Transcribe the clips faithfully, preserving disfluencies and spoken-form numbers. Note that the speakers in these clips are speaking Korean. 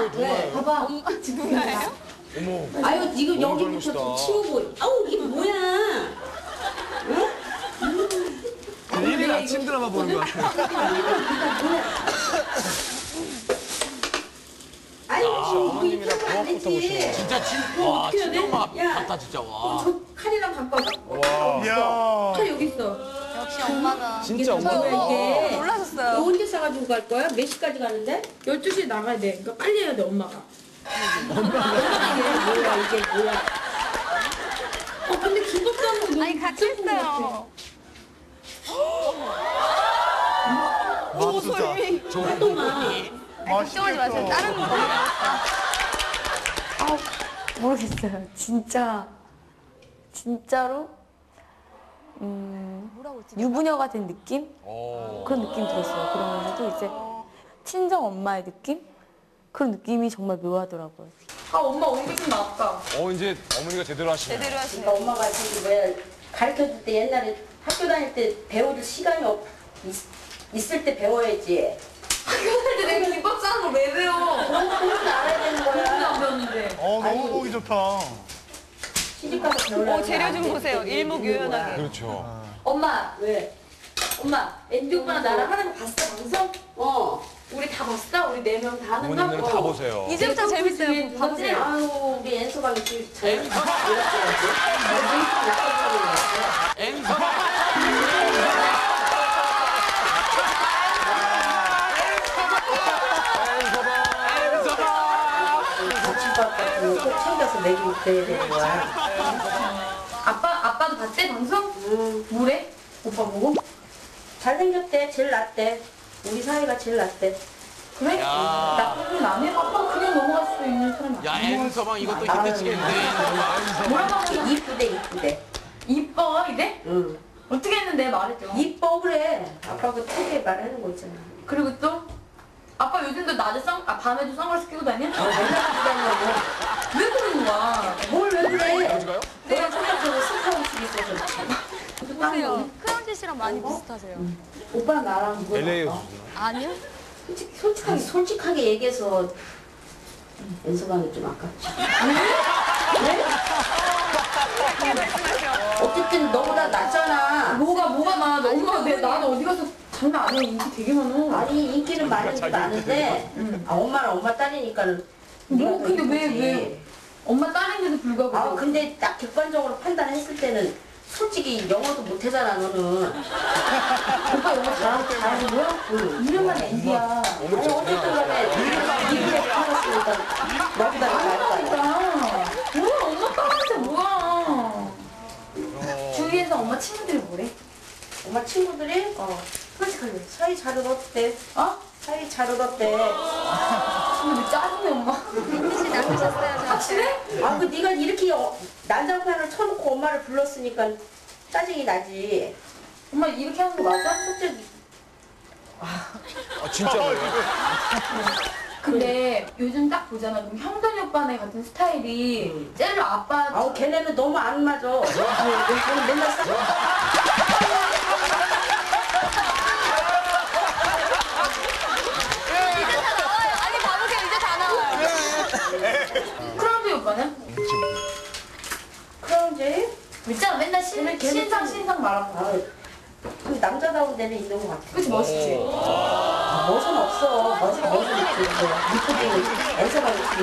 왜? 봐봐. 누나예요? 어머. 아유, 지금 너무 여기부터 좀 젊으시다. 치우고. 아우, 이게 뭐야? 일일 아침 드라마 보는 것 같아요. 아니, 어머님이랑 부엌부터 보시네. 진짜 진, 와, 진짜 엄마 같다, 진짜, 와. 저 칼이랑 바꿔. 와. 이야. 칼 여기 있어. 역시 엄마다. 진짜 이게 엄마. 저거 이게. 어, 놀라셨어요. 너 언제 싸가지고 갈 거야? 몇 시까지 가는데? 열두 시에 나가야 돼. 그러니까 빨리 해야 돼, 엄마가. 엄마가 이게 뭐야, 이게 뭐야. 어, 근데 김밥도 안 먹어. 아니, 같이 했어요. 와, 진짜. 한동안. 걱정하지 마세요. 다른 거. 아, 모르겠어요. 진짜, 진짜로, 음, 유부녀가 된 느낌? 어. 그런 느낌이 들었어요. 그러면서도 이제 친정 엄마의 느낌? 그런 느낌이 정말 묘하더라고요. 아, 엄마 언제 좀 나왔다. 어, 이제 어머니가 제대로 하시네. 제대로 하시네. 그러니까 엄마가 저기 뭐야 가르쳐줄 때 옛날에 학교 다닐 때 배워줄 시간이 없, 있, 있을 때 배워야지. 근데 내가 김밥 싸는 걸 왜 배워? 그런 거 그런 거 알아야 되는 거야. 안 배웠는데. 어, 아니. 너무 보기 좋다. 시집가서 배우려고. 오, 재료 좀 보세요. 일목요연하게. 그렇죠. 엄마 왜? 엄마 앤디 오빠랑 나랑 하는 거 봤어 방송? 어. 우리 다 봤어? 우리 네 명 다 하는 거? 어머님들은 다 어. 보세요. 이제부터 재밌어요. 누구지? 봐보세요. 아유 우리 앤서방이 제일 잘. 고추밥 같은 거 꼭 챙겨서 먹이고 그래야 되는 거야. 아빠, 아빠도 봤대, 방송? 응. 뭐래? 오빠 보고? 잘생겼대. 제일 낫대. 우리 사이가 제일 낫대. 그래? 야. 나쁜 건 아니야? 아빠가 그냥 넘어갈 수 있는 사람 야, 아니야? 앤서방 이것도 힘드시겠는데. 뭐라고 하는 이쁘대 이쁘대. 이뻐, 이래? 응. 어떻게 했는데 말했죠? 이뻐 그래. 아빠 그 TV에 말하는 거 있잖아. 그리고 또? 아빠 요즘도 낮에 선, 아, 밤에도 선글라스 끼고 다녀? 어, 맨날 기다려고. 왜 그러는 거야? 뭘 왜 그래? 어디가요? 내가 초등학교에 스카우트 있어서. 보세요. 크라운지 씨랑 많이 비슷하세요. 오빠랑 나랑 누가 엘에이 나빠? 아니요? 솔직히, 솔직하게, 솔직하게 얘기해서 연서방이 좀 아깝지. 왜? 어쨌든 너보다 낫잖아. 뭐가, 뭐가 나? 너 엄마, 내, 나도 어디 가서 장난 아니야. 인기 되게 많아. 아니 인기는 많은지 많은데 아, 엄마는 엄마 딸이니까는 뭐, 네가 더 근데 왜, 이쁘지. 왜? 엄마 딸인데도 불구하고. 아 근데 딱 객관적으로 판단했을 때는 솔직히 영어도 못하잖아 너는. 오빠 영어 잘하는 잘하는 거야? 응. 이름만 앤디야. 아니 어쨌든 간에 이름에 살았으니까 너보다 나을 거 아니야. 뭐야, 엄마 딸한테 뭐야. 주위에서 엄마 친구들이 뭐래? 엄마 친구들이 어. 솔직하게 사이 잘 얻었대. 어? 사이 잘 얻었대. 근데 왜 짜증내, 엄마? 혹시 남으셨어요, 확실해? 아 그 네가 이렇게 어, 난장판을 쳐놓고 엄마를 불렀으니까 짜증이 나지. 엄마 이렇게 하는 거 맞아? 솔직히 아, 진짜로요? 근데 요즘 딱 보잖아. 그럼 형돈이 오빠네 같은 스타일이 음. 젤로 아빠 아우 걔네는 너무 안 맞아. 아유 저는 맨날 싸. 아니 봐보세요. 이제 다 나와요. 크라운지 오빠는? 크라운지? 있잖아. 맨날 신, 걔는 걔는 신상 좀- 신상 말하고. 아, 그 남자다운 데는 있는 것 같아. 그치 멋있지? 멋은 없어. 멋은 멋은 있지. 이쁘게 엔서가 이렇게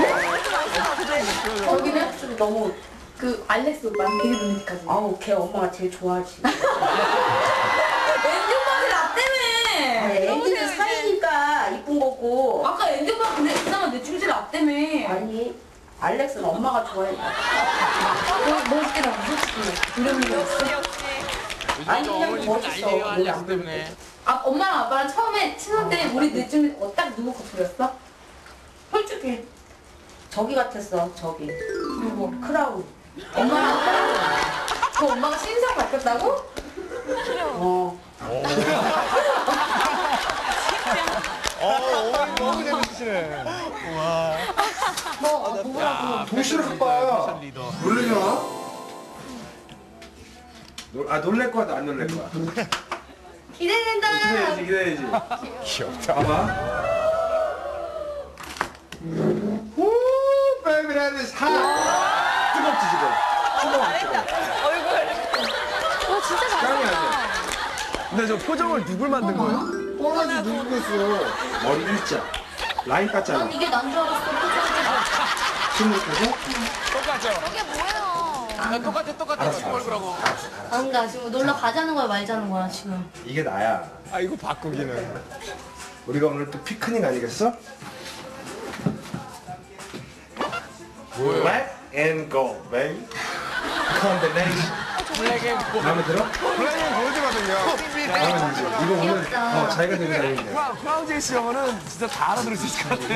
이쁘고. 저기는 좀 너무 그 알렉스 오빠는 되게 로맨틱하지. 아우 걔 엄마가 제일 좋아하지. 앤디 오빠는 나 때문에. 애기는 사이니까 이쁜 거고. 아까 앤디 오빠 근데 이상한 내 중실 나 때문에. 아니 알렉스는 엄마가 좋아해. 뭐, 멋있게 나와 솔직히. 이런 거 있어. 아니 그냥 어머니도 멋있어. 난리예요, 뭘 알렉스 안 때문에. 아, 엄마랑 아빠랑 처음에 친할 때 우리 넷중 어, 딱 누구 커플이었어? 솔직히 저기 같았어. 저기 누구? 크라운. 엄마랑 아빠랑? 그 엄마가 신상 바뀌었다고? 어. 어, 어머니 너무 재밌으시네. 와. 뭐, 뭐라고? 동시를 패션 봐. 리더. 놀래지 마. 놀, 아 놀랄 거야, 안 놀랄 거야. 기대된다! 기다려야지, 기다려야지. 귀엽다. 봐봐. 후, 베이비라는 사. 뜨겁지 지금. 뜨거워, 뜨거워. 와 진짜 짱이 잘한다. 아니야. 근데 저 표정을 누굴 만든 거예요? 뻔하지 누구겠어. 머리 일자. 라인 깠잖아. 이게 난 줄 알았어. 스물여섯? 똑같죠? 이게 뭐예요? 야, 똑같아, 똑같아. 지금 얼굴하고. 그러니까 지금 놀러 가자는 거야 말자는 거야 지금. 이게 나야. 아 이거 바꾸기는. 우리가 오늘 또 피크닉 아니겠어? 뭐예요? Black and gold, baby. Combination. 블랙 앤 고. 마음에 들어? 플레이는 보여주거든요. 마음에 들지? 이거 오늘 어, 자기가 되게 잘했네. 프라우제이 씨 영어는 진짜 다 알아들을 수 있을 것 같아요.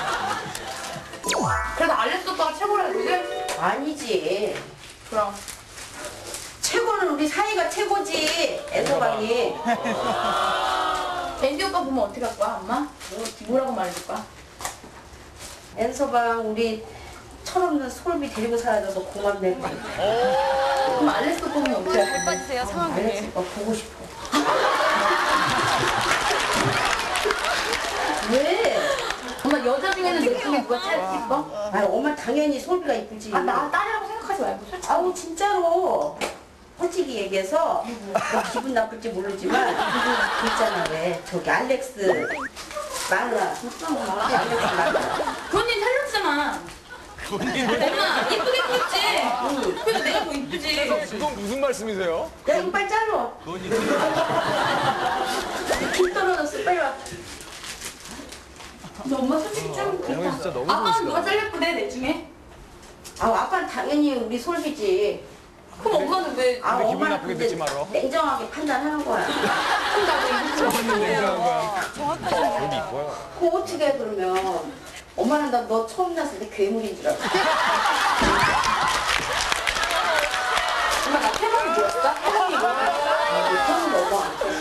그래도 알렉스 오빠가 최고라 그지? 아니지. 그럼. 최고는 우리 사이가 최고지. 애서방이. 앤디 오빠 보면 어떻게 할 거야 엄마? 뭐, 뭐라고 말해줄 거야? 애서방 우리 철없는 솔비 데리고 살아줘서 고맙네. 그럼 알렉스 오빠 보면 어떻게 할 잘 거야? 빠지세요 알렉스 상황극에. 오빠 보고 싶어. 왜? 엄마 여자 중에는 내 중에 누가 제일 이뻐? 아 엄마 당연히 솔비가 이쁘지. 아 나 딸이라고 생각하지 말고 솔직히. 아우 진짜로. 솔직히 얘기해서 뭐 기분 나쁠지 모르지만 있잖아 왜 저기 알렉스 마누라 알렉스 마누라 그 언니 살렸잖아. 엄마 이쁘게 컸지? 그래서 내가 더 이쁘지. 그건 무슨 말씀이세요? 야 이빨 잘라 피 떨어졌어 빨리 와. 근데 엄마 솔직히 좀 어머니 진짜 너무 아빠는 누가 좋으시다. 잘렸구래 내 중에? 아 아빠는 당연히 우리 솔비지. 그럼 엄마는 왜? 아 근데 기분 엄마는 나쁘게 근데 듣지 말어. 냉정하게 판단하는 거야. 정확하네요. 그 어떻게 해 그러면 엄마는 나 너 처음 났을 때 괴물인 줄 알았어. 엄마 나 태몽이 뭐였어? 태몽이 뭐였어? 처음 넘어.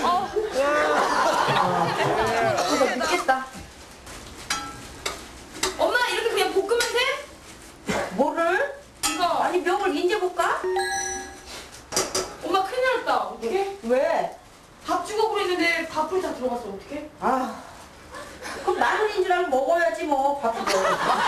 이거 믿겠다. 엄마 이렇게 그냥 볶으면 돼? 뭐를? 이거. 아니 명을 인제 볼까? 엄마 큰일 났다. 어떡해? 왜? 밥 주고 그랬는데 밥풀 다 들어갔어. 어떡해? 아 그럼 마늘인 줄 알고 먹어야지 뭐 밥도 먹어.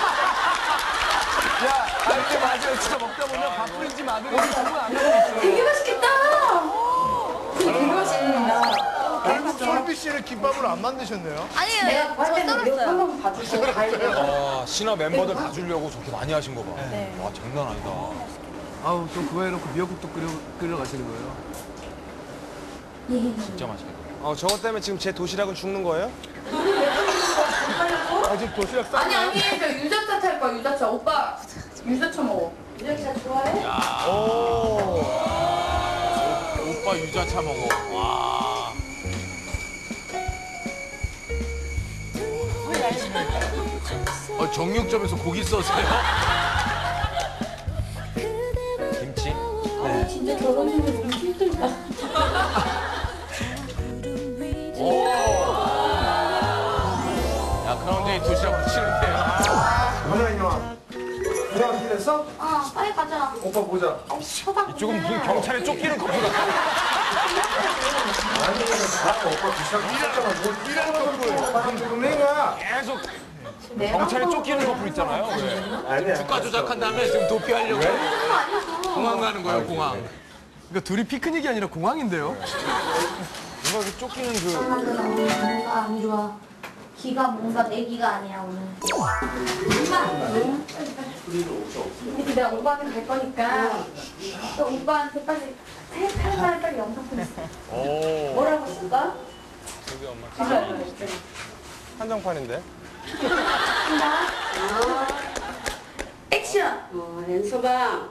야, 아 이게 맞아요. 진짜 먹다 보면 밥풀인지 마늘인지 구분 안 가고 있어요. 되게 맛있겠다. 되게 맛있는다. 솔비 씨는 김밥을 안 만드셨네요. 아니에요. 내가 저 할 때는 몇 썰었어요. 번만 봐주고 가야 와, 신화 멤버들 봐주려고 저렇게 많이 하신 거 봐. 네. 와, 장난 아니다. 아우 또 그거 해놓고 미역국도 끓여 끓여 가시는 거예요? 진짜 맛있겠다. 어, 저것 때문에 지금 제 도시락은 죽는 거예요? 아, 지금 도시락 싸. 아니 아니 저 유자차 탈 거야 유자차. 오빠 유자차 먹어. 유자차 좋아해? 오. 오빠 유자차 먹어. 와. 어, 정육점에서 고기 써세요? 김치? 진짜 결혼 중에 너무 힘들다. 야, 그런데 이 도시락 붙이는데요. 가자 이놈아. 누나 어떻게 됐어? 아 빨리 가자. 오빠 보자. 이쪽은 무슨 경찰에 쫓기는 커플 같아. 아니 나 오빠 비싼 비쌌잖아. 뭐 일하는 거야. 오빠랑 지금 내가. 계속 내가 경찰에 쫓기는 커플 있잖아요. 왜? 아니야. 주가 조작한 다음에 지금 도피하려고 공항 가는 거예요, 공항. 그러니까 둘이 피크닉이 아니라 공항인데요. 누가 이렇게 쫓기는 그. 뭔가 안 좋아. 기가 뭔가 내 기가 아니야 오늘. 엄마. 응? 근데 내가 오빠한테 갈 거니까 또 오빠한테 빨리 빨리 빨리 빨리 영상 보냈어. 오. 뭐라고 쓸까? 저기 엄마. 한정판인데. 액션! 어, 랜서방.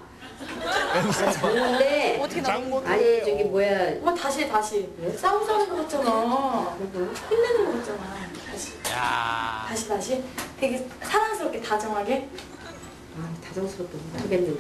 근데 어떻게 나와? 아니 저기 뭐야 엄마 다시 해 다시. 싸우자는 거 같잖아. 힘내는 거 같잖아. 다시. 야. 다시 다시. 되게 사랑스럽게 다정하게. 아, 다정스럽게 못하겠는데.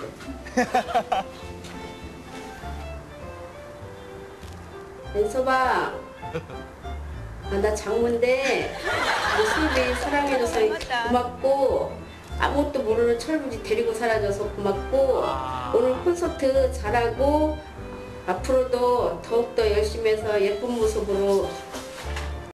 랜서방. 아, 나 장모인데 모습이 사랑해줘서 고맙고 아무것도 모르는 철부지 데리고 살아줘서 고맙고 오늘 콘서트 잘하고 앞으로도 더욱더 열심히 해서 예쁜 모습으로